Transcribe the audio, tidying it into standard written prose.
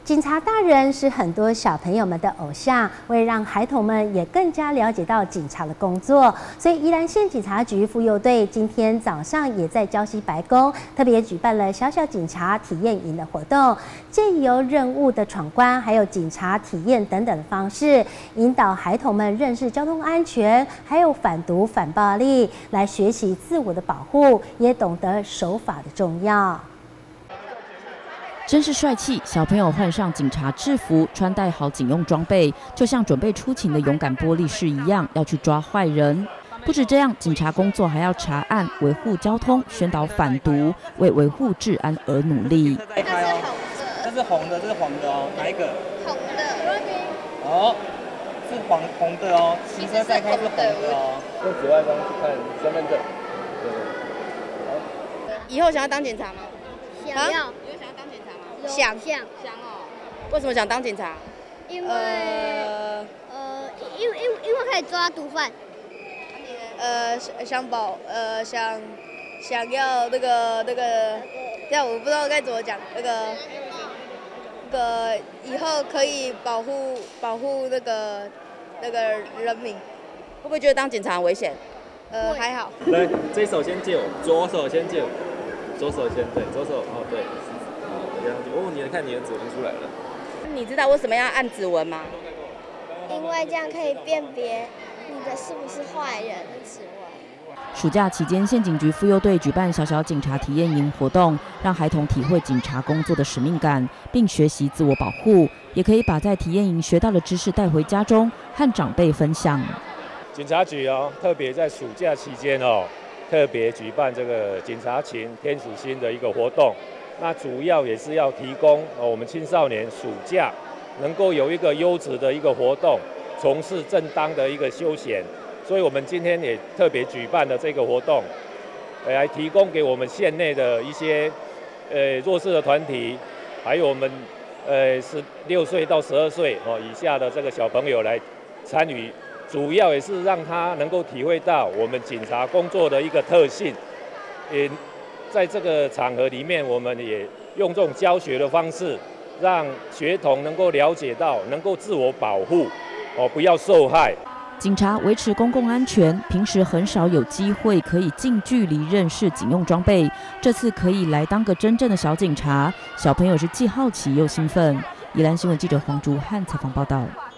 警察大人是很多小朋友们的偶像，为让孩童们也更加了解到警察的工作，所以宜兰县警察局妇幼队今天早上也在礁溪白宫特别举办了小小警察体验营的活动，借由任务的闯关，还有警察体验等等的方式，引导孩童们认识交通安全，还有反毒反暴力，来学习自我的保护，也懂得守法的重要。 真是帅气！小朋友换上警察制服，穿戴好警用装备，就像准备出勤的勇敢玻璃士一样，要去抓坏人。不止这样，警察工作还要查案、维护交通、宣导反毒，为维护治安而努力。 这是红的，这是黄的哦，哪一个？ 红的。 哦，是红的哦，骑车再开是红的哦。用紫外光去看身份证。 以后想要当警察吗？想要。 想哦，为什么想当警察？ 因为因为可以抓毒贩。 想要那个，但我不知道该怎么讲。那个以后可以保护那个人民。会不会觉得当警察很危险？还好。 来，这手先借我，左手先借我，左手先对，左手哦对。 哦，你看你的指纹出来了。 你知道为什么要按指纹吗？ 因为这样可以辨别你的是不是坏人的指纹。 暑假期间，县警局妇幼队举办小小警察体验营活动，让孩童体会警察工作的使命感，并学习自我保护，也可以把在体验营学到的知识带回家中，和长辈分享。 警察局特别在暑假期间特别举办这个警察勤天使心的一个活动。 那主要也是要提供我们青少年暑假能够有一个优质的一个活动，从事正当的一个休闲，所以我们今天也特别举办了这个活动，来提供给我们县内的一些弱势的团体，还有我们16岁到12岁以下的这个小朋友来参与，主要也是让他能够体会到我们警察工作的一个特性，也。 在这个场合里面，我们也用这种教学的方式，让学童能够了解到，能够自我保护，不要受害。 警察维持公共安全，平时很少有机会可以近距离认识警用装备，这次可以来当个真正的小警察，小朋友是既好奇又兴奋。宜兰新闻记者黄竹汉采访报道。